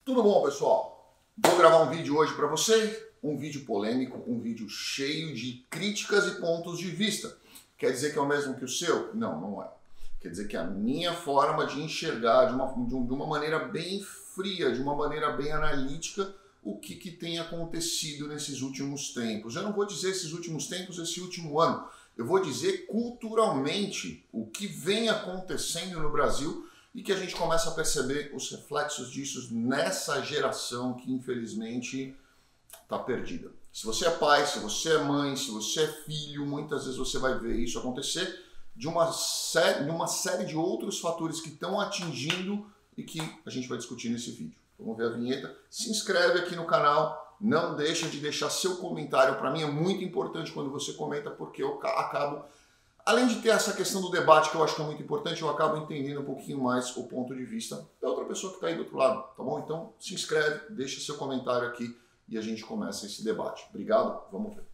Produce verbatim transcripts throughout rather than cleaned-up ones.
Tudo bom, pessoal? Vou gravar um vídeo hoje para você, um vídeo polêmico, um vídeo cheio de críticas e pontos de vista. Quer dizer que é o mesmo que o seu? Não, não é. Quer dizer que é a minha forma de enxergar de uma, de uma maneira bem fria, de uma maneira bem analítica, o que, que tem acontecido nesses últimos tempos. Eu não vou dizer esses últimos tempos, esse último ano. Eu vou dizer culturalmente o que vem acontecendo no Brasil e que a gente começa a perceber os reflexos disso nessa geração que infelizmente está perdida. Se você é pai, se você é mãe, se você é filho, muitas vezes você vai ver isso acontecer de uma série de, uma série de outros fatores que estão atingindo e que a gente vai discutir nesse vídeo. Vamos ver a vinheta. Se inscreve aqui no canal, não deixa de deixar seu comentário. Para mim é muito importante quando você comenta, porque eu acabo, além de ter essa questão do debate, que eu acho que é muito importante, eu acabo entendendo um pouquinho mais o ponto de vista da outra pessoa que está aí do outro lado, tá bom? Então se inscreve, deixa seu comentário aqui e a gente começa esse debate. Obrigado, vamos ver.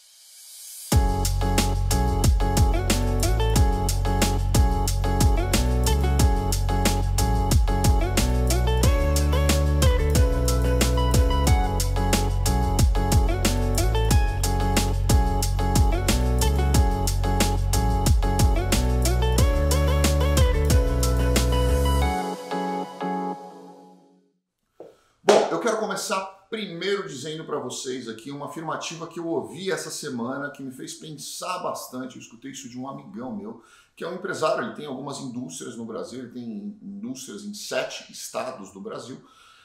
Eu quero começar primeiro dizendo para vocês aqui uma afirmativa que eu ouvi essa semana, que me fez pensar bastante. Eu escutei isso de um amigão meu, que é um empresário, ele tem algumas indústrias no Brasil, ele tem indústrias em sete estados do Brasil.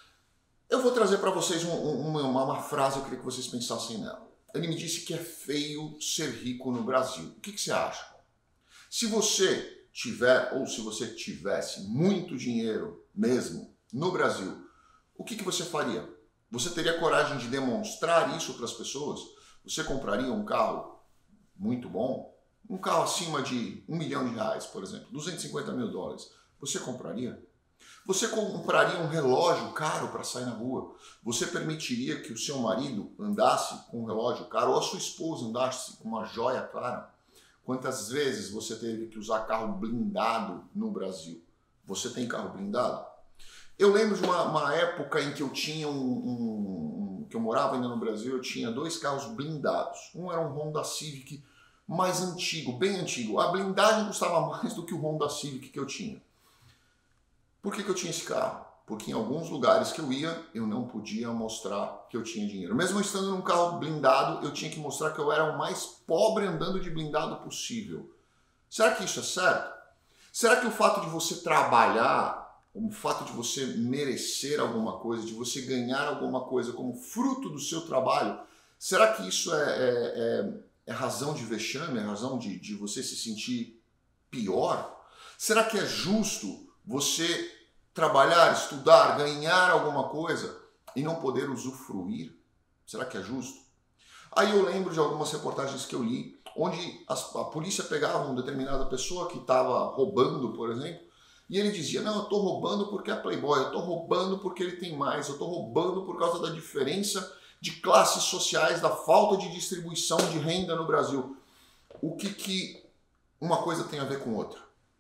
Eu vou trazer para vocês um, uma, uma, uma frase, eu queria que vocês pensassem nela. Ele me disse que é feio ser rico no Brasil. O que, que você acha? Se você tiver, ou se você tivesse muito dinheiro mesmo no Brasil, o que, que você faria? Você teria coragem de demonstrar isso para as pessoas? Você compraria um carro muito bom? Um carro acima de um milhão de reais, por exemplo, duzentos e cinquenta mil dólares. Você compraria? Você compraria um relógio caro para sair na rua? Você permitiria que o seu marido andasse com um relógio caro ou a sua esposa andasse com uma joia cara? Quantas vezes você teve que usar carro blindado no Brasil? Você tem carro blindado? Eu lembro de uma, uma época em que eu tinha um, um, um... que eu morava ainda no Brasil, eu tinha dois carros blindados. Um era um Honda Civic mais antigo, bem antigo. A blindagem custava mais do que o Honda Civic que eu tinha. Por que, que eu tinha esse carro? Porque em alguns lugares que eu ia, eu não podia mostrar que eu tinha dinheiro. Mesmo estando num carro blindado, eu tinha que mostrar que eu era o mais pobre andando de blindado possível. Será que isso é certo? Será que o fato de você trabalhar, o fato de você merecer alguma coisa, de você ganhar alguma coisa como fruto do seu trabalho, será que isso é, é, é, é razão de vexame, é razão de, de você se sentir pior? Será que é justo você trabalhar, estudar, ganhar alguma coisa e não poder usufruir? Será que é justo? Aí eu lembro de algumas reportagens que eu li, onde a, a polícia pegava uma determinada pessoa que estava roubando, por exemplo, e ele dizia, não, eu estou roubando porque é playboy, eu estou roubando porque ele tem mais, eu estou roubando por causa da diferença de classes sociais, da falta de distribuição de renda no Brasil. O que que uma coisa tem a ver com outra?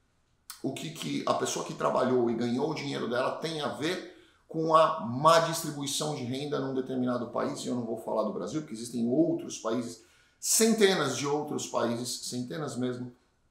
O que que a pessoa que trabalhou e ganhou o dinheiro dela tem a ver com a má distribuição de renda num determinado país? E eu não vou falar do Brasil, porque existem outros países, centenas de outros países, centenas mesmo,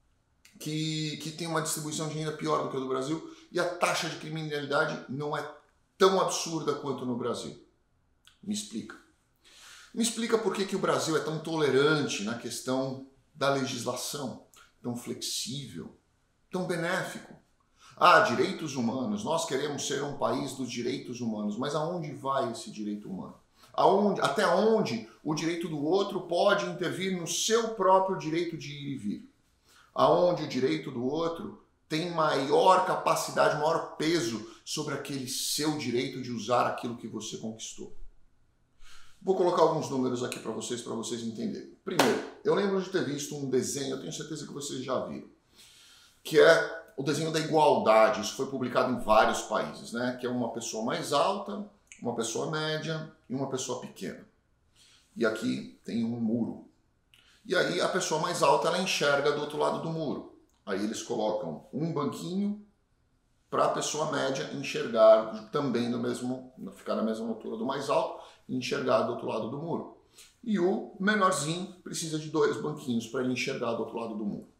Que, que tem uma distribuição de renda pior do que a do Brasil e a taxa de criminalidade não é tão absurda quanto no Brasil. Me explica. Me explica por que, que o Brasil é tão tolerante na questão da legislação, tão flexível, tão benéfico. Ah, direitos humanos, nós queremos ser um país dos direitos humanos, mas aonde vai esse direito humano? Aonde, até onde o direito do outro pode intervir no seu próprio direito de ir e vir? Aonde o direito do outro tem maior capacidade, maior peso sobre aquele seu direito de usar aquilo que você conquistou. Vou colocar alguns números aqui para vocês, para vocês entenderem. Primeiro, eu lembro de ter visto um desenho, eu tenho certeza que vocês já viram, que é o desenho da igualdade. Isso foi publicado em vários países, né? Que é uma pessoa mais alta, uma pessoa média e uma pessoa pequena. E aqui tem um muro. E aí a pessoa mais alta ela enxerga do outro lado do muro. Aí eles colocam um banquinho para a pessoa média enxergar também no mesmo, ficar na mesma altura do mais alto e enxergar do outro lado do muro. E o menorzinho precisa de dois banquinhos para ele enxergar do outro lado do muro.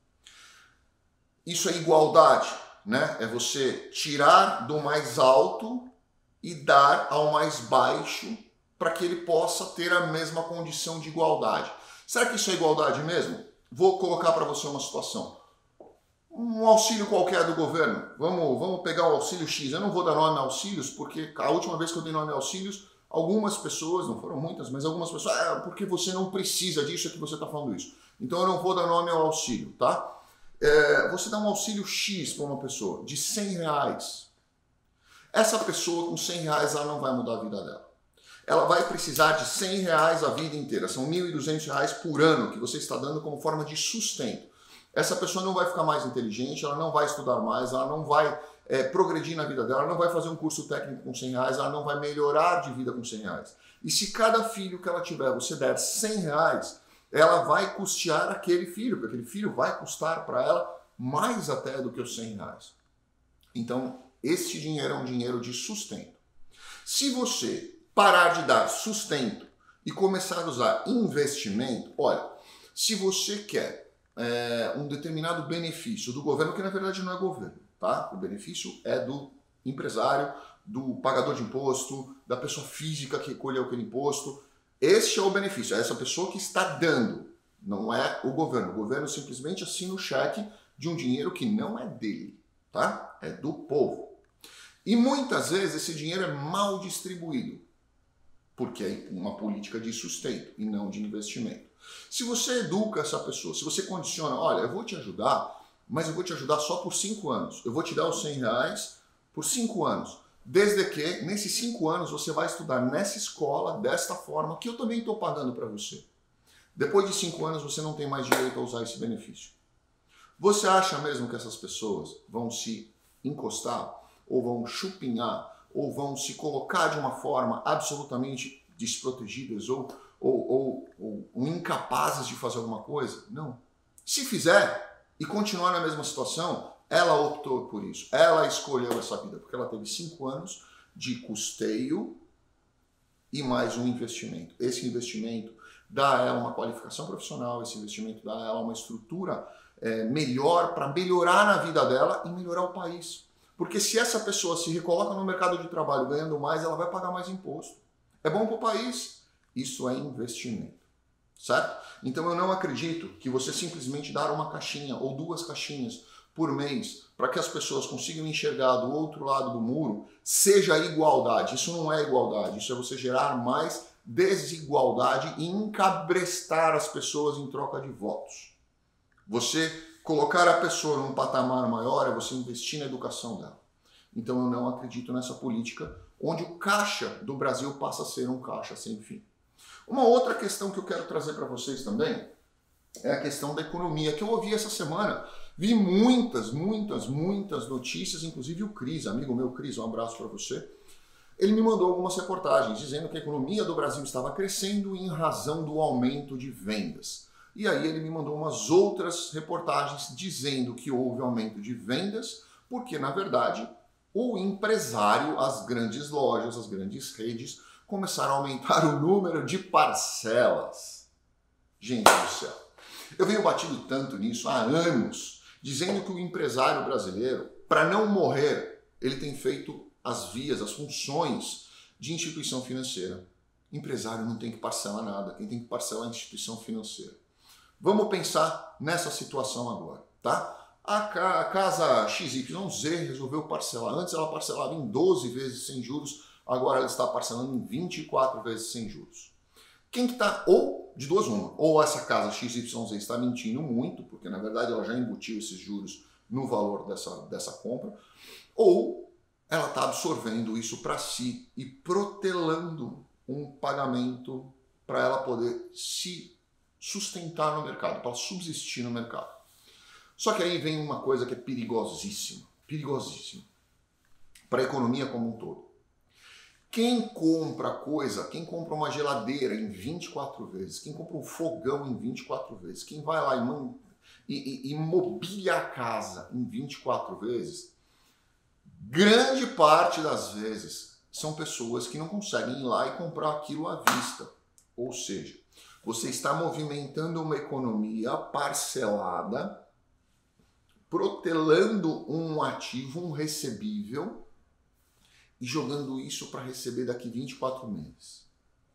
Isso é igualdade, né? É você tirar do mais alto e dar ao mais baixo para que ele possa ter a mesma condição de igualdade. Será que isso é igualdade mesmo? Vou colocar para você uma situação. Um auxílio qualquer do governo. Vamos, vamos pegar o auxílio X. Eu não vou dar nome a auxílios, porque a última vez que eu dei nome a auxílios, algumas pessoas, não foram muitas, mas algumas pessoas, ah, porque você não precisa disso, é que você está falando isso. Então eu não vou dar nome ao auxílio, tá? É, você dá um auxílio X para uma pessoa, de cem reais. Essa pessoa com cem reais, ela não vai mudar a vida dela. Ela vai precisar de cem reais a vida inteira. São mil e duzentos reais por ano que você está dando como forma de sustento. Essa pessoa não vai ficar mais inteligente, ela não vai estudar mais, ela não vai é, progredir na vida dela, ela não vai fazer um curso técnico com cem reais, ela não vai melhorar de vida com cem reais. E se cada filho que ela tiver você der cem reais, ela vai custear aquele filho, porque aquele filho vai custar para ela mais até do que os cem reais. Então, esse dinheiro é um dinheiro de sustento. Se você parar de dar sustento e começar a usar investimento, olha, se você quer É, um determinado benefício do governo, que na verdade não é governo, tá? O benefício é do empresário, do pagador de imposto, da pessoa física que recolheu aquele imposto. Este é o benefício, é essa pessoa que está dando, não é o governo. O governo simplesmente assina o cheque de um dinheiro que não é dele, tá? É do povo. E muitas vezes esse dinheiro é mal distribuído, porque é uma política de sustento e não de investimento. Se você educa essa pessoa, se você condiciona, olha, eu vou te ajudar, mas eu vou te ajudar só por cinco anos. Eu vou te dar os cem reais por cinco anos. Desde que, nesses cinco anos, você vai estudar nessa escola, desta forma, que eu também estou pagando para você. Depois de cinco anos, você não tem mais direito a usar esse benefício. Você acha mesmo que essas pessoas vão se encostar, ou vão chupinhar, ou vão se colocar de uma forma absolutamente desprotegidas, ou Ou, ou, ou, ou incapazes de fazer alguma coisa? Não. Se fizer e continuar na mesma situação, ela optou por isso. Ela escolheu essa vida, porque ela teve cinco anos de custeio e mais um investimento. Esse investimento dá a ela uma qualificação profissional, esse investimento dá a ela uma estrutura é, melhor para melhorar na vida dela e melhorar o país. Porque se essa pessoa se recoloca no mercado de trabalho ganhando mais, ela vai pagar mais imposto. É bom para o país. Isso é investimento, certo? Então eu não acredito que você simplesmente dar uma caixinha ou duas caixinhas por mês para que as pessoas consigam enxergar do outro lado do muro seja igualdade. Isso não é igualdade, isso é você gerar mais desigualdade e encabrestar as pessoas em troca de votos. Você colocar a pessoa num patamar maior é você investir na educação dela. Então eu não acredito nessa política onde o caixa do Brasil passa a ser um caixa sem fim. Uma outra questão que eu quero trazer para vocês também é a questão da economia, que eu ouvi essa semana. Vi muitas, muitas, muitas notícias, inclusive o Cris, amigo meu Cris, um abraço para você. Ele me mandou algumas reportagens dizendo que a economia do Brasil estava crescendo em razão do aumento de vendas. E aí ele me mandou umas outras reportagens dizendo que houve aumento de vendas, porque na verdade o empresário, as grandes lojas, as grandes redes, começaram a aumentar o número de parcelas. Gente do céu, eu venho batido tanto nisso há anos, dizendo que o empresário brasileiro, para não morrer, ele tem feito as vias, as funções de instituição financeira. Empresário não tem que parcelar nada, quem tem que parcelar é a instituição financeira. Vamos pensar nessa situação agora, tá? A casa X Y Z resolveu parcelar. Antes ela parcelava em doze vezes sem juros, agora ela está parcelando em vinte e quatro vezes sem juros. Quem que está, ou de duas uma, ou essa casa X Y Z está mentindo muito, porque na verdade ela já embutiu esses juros no valor dessa, dessa compra, ou ela está absorvendo isso para si e protelando um pagamento para ela poder se sustentar no mercado, para subsistir no mercado. Só que aí vem uma coisa que é perigosíssima, perigosíssima, para a economia como um todo. Quem compra coisa, quem compra uma geladeira em vinte e quatro vezes, quem compra um fogão em vinte e quatro vezes, quem vai lá e, man, e, e, e mobília a casa em vinte e quatro vezes, grande parte das vezes são pessoas que não conseguem ir lá e comprar aquilo à vista. Ou seja, você está movimentando uma economia parcelada, protelando um ativo, um recebível, e jogando isso para receber daqui vinte e quatro meses.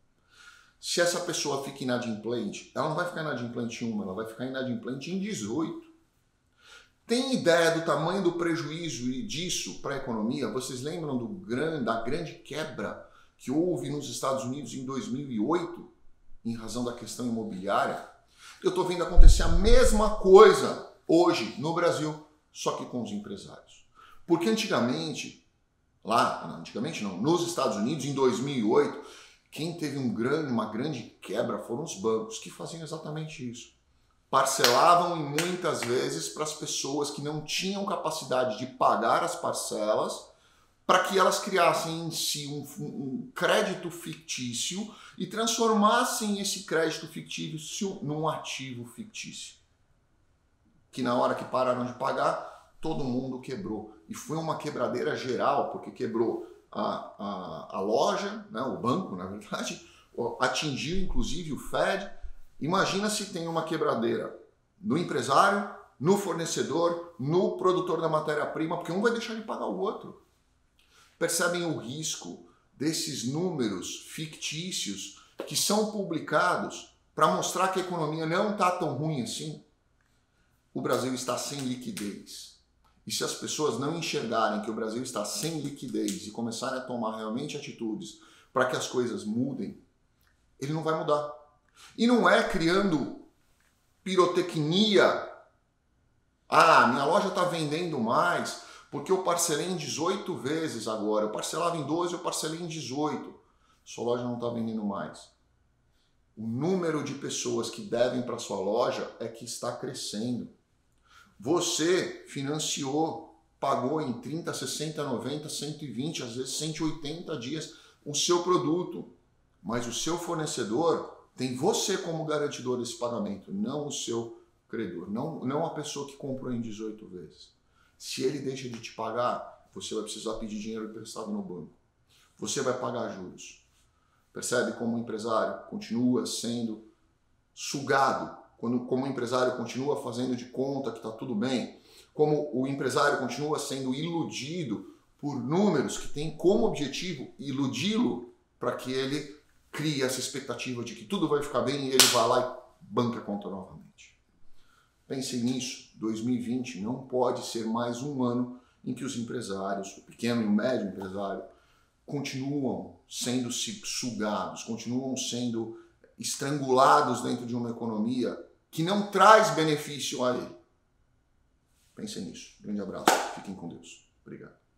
Se essa pessoa fica inadimplente, ela não vai ficar inadimplente em uma, ela vai ficar inadimplente em dezoito. Tem ideia do tamanho do prejuízo disso para a economia? Vocês lembram do grande, da grande quebra que houve nos Estados Unidos em dois mil e oito, em razão da questão imobiliária? Eu estou vendo acontecer a mesma coisa hoje no Brasil, só que com os empresários. Porque antigamente, lá, não, antigamente não, nos Estados Unidos, em dois mil e oito, quem teve um grande, uma grande quebra foram os bancos, que faziam exatamente isso. Parcelavam e muitas vezes para as pessoas que não tinham capacidade de pagar as parcelas, para que elas criassem em si um, um crédito fictício e transformassem esse crédito fictício num ativo fictício. Que na hora que pararam de pagar, todo mundo quebrou. E foi uma quebradeira geral, porque quebrou a, a, a loja, né, o banco, na verdade, atingiu inclusive o Fed. Imagina se tem uma quebradeira no empresário, no fornecedor, no produtor da matéria-prima, porque um vai deixar de pagar o outro. Percebem o risco desses números fictícios que são publicados para mostrar que a economia não está tão ruim assim? O Brasil está sem liquidez. E se as pessoas não enxergarem que o Brasil está sem liquidez e começarem a tomar realmente atitudes para que as coisas mudem, ele não vai mudar. E não é criando pirotecnia. Ah, minha loja está vendendo mais porque eu parcelei em dezoito vezes agora. Eu parcelava em doze, eu parcelei em dezoito. Sua loja não está vendendo mais. O número de pessoas que devem para sua loja é que está crescendo. Você financiou, pagou em trinta, sessenta, noventa, cento e vinte, às vezes cento e oitenta dias o seu produto. Mas o seu fornecedor tem você como garantidor desse pagamento, não o seu credor, não, não a pessoa que comprou em dezoito vezes. Se ele deixa de te pagar, você vai precisar pedir dinheiro emprestado no banco. Você vai pagar juros. Percebe como o empresário continua sendo sugado, quando, como o empresário continua fazendo de conta que está tudo bem, como o empresário continua sendo iludido por números que têm como objetivo iludi-lo para que ele crie essa expectativa de que tudo vai ficar bem e ele vai lá e banca a conta novamente. Pensem nisso, dois mil e vinte não pode ser mais um ano em que os empresários, o pequeno e o médio empresário, continuam sendo sugados, continuam sendo estrangulados dentro de uma economia que não traz benefício a ele. Pensem nisso. Grande abraço. Fiquem com Deus. Obrigado.